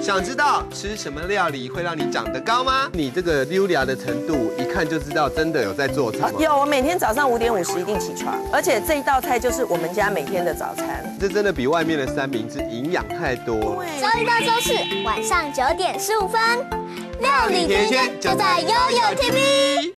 想知道吃什么料理会让你长得高吗？你这个溜达的程度，一看就知道真的有在做菜吗？ 有，我每天早上5点50一定起床，而且这一道菜就是我们家每天的早餐。 这真的比外面的三明治营养太多了。 周一到周四晚上9点15分，料理甜心就在悠悠 TV。